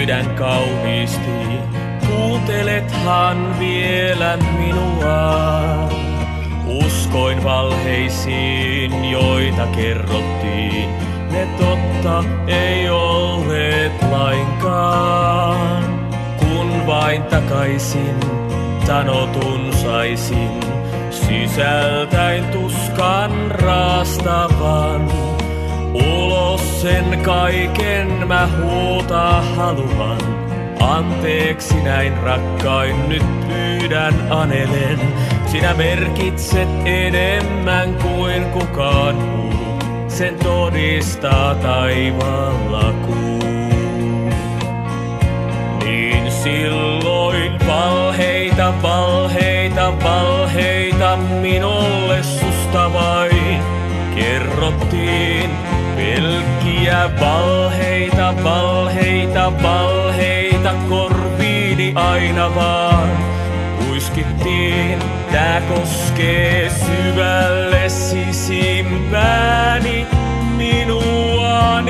pyydän kauniisti, kuuntelethan vielä minua. Uskoin valheisiin, joita kerrottiin, ne totta ei olleet lainkaan. Kun vain takaisin sanotun saisin, sisältäin tuskan raastavan. Ulos sen kaiken mä huutaa haluan. Anteeksi näin rakkain, nyt pyydän anelen. Sinä merkitset enemmän kuin kukaan muu. Sen todistaa taivaalla kuu. Niin silloin valheita, valheita, valheita minulle susta vain kerrottiin. Pelkkiä valheita, valheita, valheita korviini aina vaan puiskittiin. Tää koskee syvälle sisimpääni minua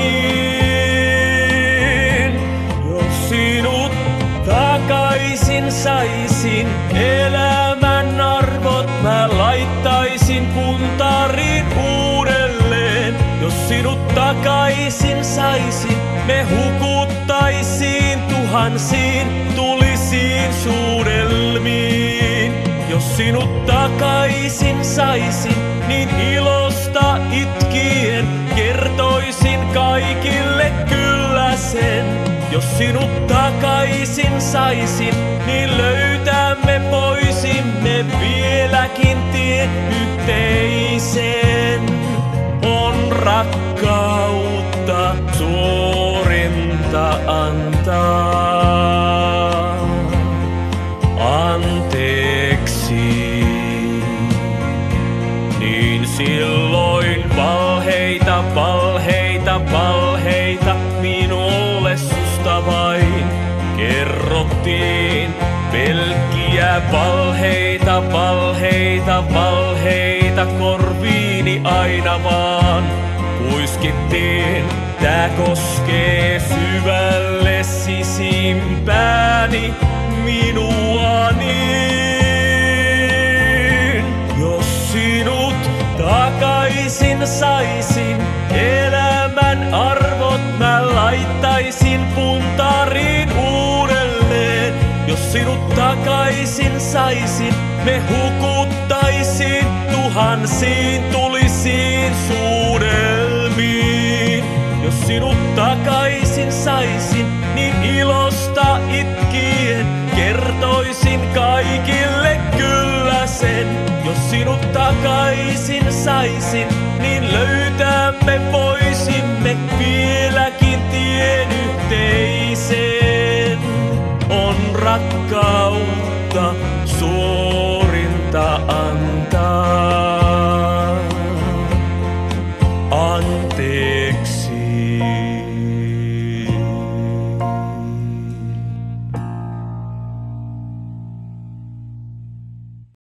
niin. Jos sinut takaisin saisin, elämän arvot mä laittaisin puntariin uudelleen. Jos sinut takaisin saisin, me hukuttaisiin tuhansiin tulisiin suudelmiin. Jos sinut takaisin saisin, niin ilosta itkien kertoisin kaikille kyllä sen. Jos sinut takaisin saisin, niin löytämme voisimme vieläkin tien yhteisen. On rakkautta suurinta antaa anteeksi. Niin silloin valheita, valheita, valheita minulle susta vain kerrottiin. Pelkkiä valheita, valheita, valheita korviini aina vaan puiskittiin. Tää koskee syvälle sisimpääni minua niin. Jos sinut takaisin saisin, elämän arvot mä laittaisin puntariin uudelleen. Jos sinut takaisin saisin, me hukuttaisiin tuhansiin tulisiin suudelmiin. Jos sinut takaisin saisin, niin ilosta itkien kertoisin kaikille kyllä sen. Jos sinut takaisin saisin,